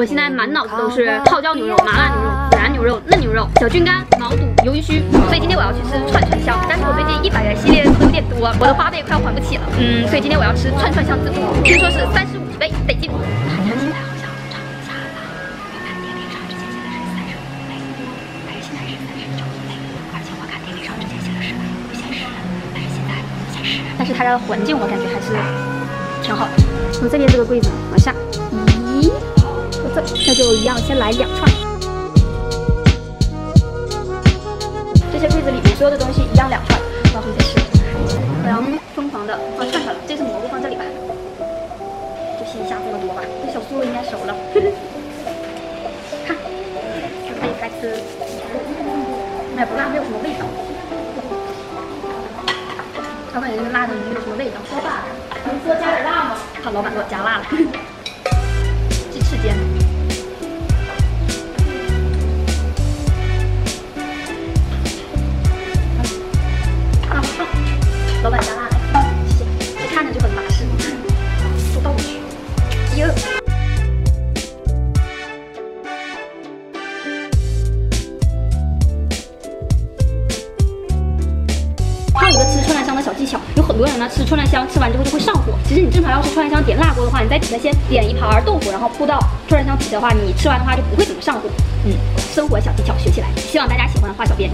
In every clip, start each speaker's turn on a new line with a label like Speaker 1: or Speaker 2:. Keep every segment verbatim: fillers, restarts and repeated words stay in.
Speaker 1: 我现在满脑子都是泡椒牛肉、麻辣牛肉、孜然牛肉、嫩牛肉、小菌干、毛肚、鱿鱼须，所以今天我要去吃串串香。但是我最近一百元系列喝有点多，我的花呗快要还不起了。嗯，所以今天我要吃串串香自助，听说是三十五十倍，得劲。看着现在好像涨价了，我看电瓶上之前写的是三十五倍，但是现在是三十九倍，而且我看电瓶上之前写的是不显示，但是现在不显示。但是它的环境我感觉还是挺好的。从这边这个柜子往下，咦，我这那就一样，先来两串。这些柜子里面所有的东西一样两串，我要回去吃。我要疯狂的放串串了，这次蘑菇放这里吧，就先下这么多吧。这小酥肉应该熟了，看，准备开吃。哎，不辣，没有什么味道。我感觉这个辣的没有什么味道。老板，能多加点辣吗？看老板给我加辣了。鸡翅尖。啊，好，老板加辣了，谢谢。一看着就很法式。都倒过去。哟。还有一个吃串串香的小技巧，有很多人呢吃串串香吃完之后就会上火。其实你正常要是串串香点辣锅的话，你在底下先点一盘豆腐，然后铺到串串香底下的话，你吃完的话就不会怎么上火。嗯，生活小技巧学起来，希望大家喜欢花小编。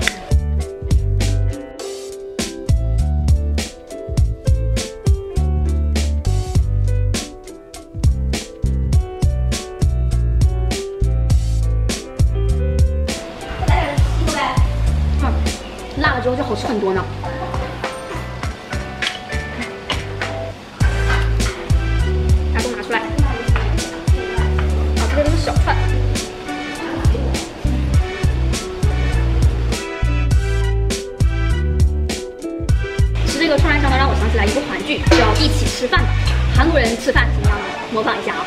Speaker 1: 来点西瓜呗。嗯，辣了之后就好吃很多呢。小串，吃这个串串香呢，让我想起来一部韩剧，叫《一起吃饭吧》。韩国人吃饭怎么样呢？模仿一下啊。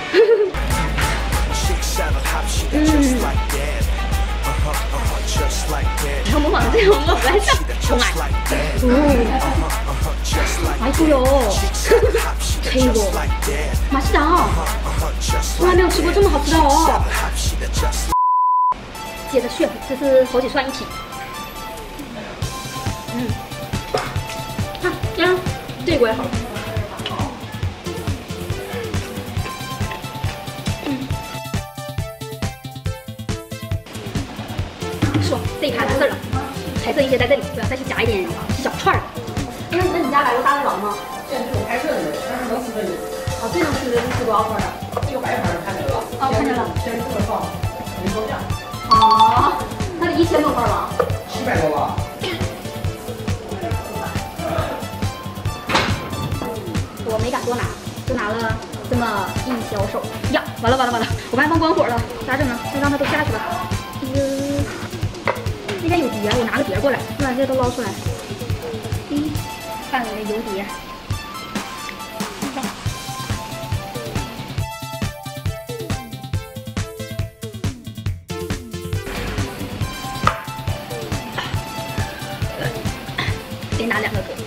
Speaker 1: 嗯，然后模仿的这种我不太像，重来。哦，哎呦，这个맛있다。从来没有吃过这么好吃的哦！接着炫，这是好几串一起。嗯，看，呀，这锅也好。嗯，爽，这一盘完事儿了，还剩一些在这里，我要再去夹一点小串儿。那那你家来过大胃王吗？
Speaker 2: 现在这种拍摄的，但是能吃的有。
Speaker 1: 啊，最能吃的是多少份的？
Speaker 2: 这个白盘看见了吧？
Speaker 1: 哦，看见了。
Speaker 2: 先这么放，没放下。
Speaker 1: 啊，那得一千多份吧？
Speaker 2: 七百多吧。
Speaker 1: 我没敢多拿，就拿了这么一小手。呀，完了完了完了！我刚才忘关火了，咋整呢？再让它都下去吧。哎呦，那家有碟，我拿个碟过来，我把这些都捞出来。一，看我的油碟。得拿两个锅，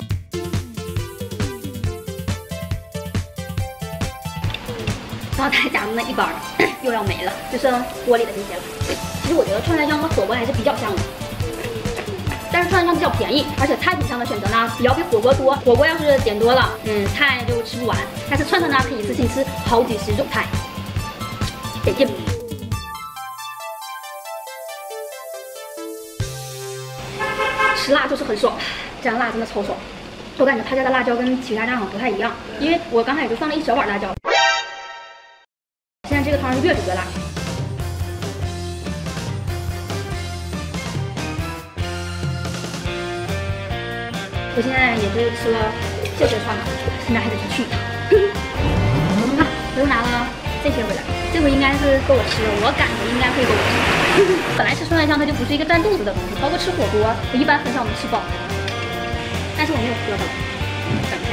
Speaker 1: 然后再加那一包又要没了，就剩锅里的这些了。其实我觉得串串香和火锅还是比较像的，但是串串香比较便宜，而且菜品上的选择呢也要比火锅多。火锅要是点多了，嗯，菜就吃不完，但是串串呢可以一次性吃好几十种菜，得劲。吃辣就是很爽，这样辣真的超爽。我感觉他家的辣椒跟其他家好像不太一样，因为我刚才也就放了一小碗辣椒，现在这个汤是越煮越辣。我现在也是吃了这些串了，现在还得去去一趟。啊，我又拿了这些回来，这回应该是够我吃了，我感觉应该会够我吃。本来吃串串香它就不是一个占肚子的东西，包括吃火锅，我一般很少能吃饱。但是我没有喝的，等一下，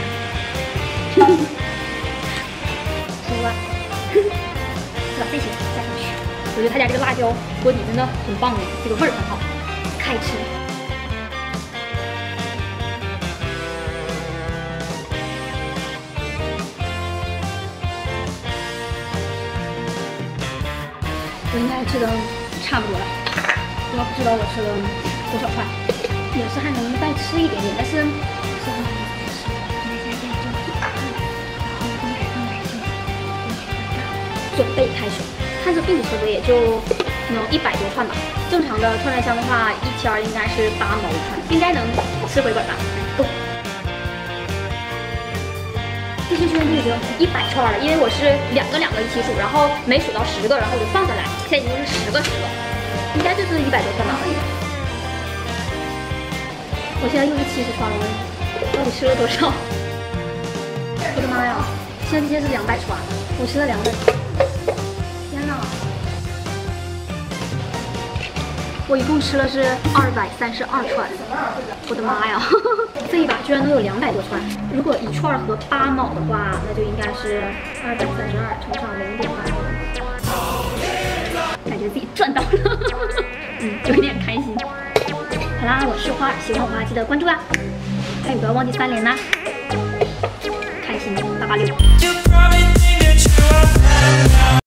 Speaker 1: 吃完，把这些加上去。我觉得他家这个辣椒锅底真的很棒的，这个味儿很好，开吃。 我应该吃的差不多了，我不知道我吃了多少块，也是还能再吃一点点，但是是很难吃。现在就然后放开放开就准备开始，看这并吃的也就能一百多串吧。正常的串串香的话，一圈应该是八毛一串，应该能吃回本吧。够。这圈圈就已经一百串了，因为我是两个两个一起数，然后每数到十个，然后我就放下来，现在已经是十个十个，应该就是一百多串吧。我现在又是七十串了，我到底吃了多少？我的妈呀！现在这些是两百串，我吃了两百。天哪！我一共吃了是二百三十二串，我的妈呀！这一把居然能有两百多串。如果一串和八毛的话，那就应该是二百三十二乘上零点八，感觉自己赚到了，嗯，有一点开心。好啦，我是花儿，喜欢我的话记得关注啊，还有不要忘记三连啦，开心八八六。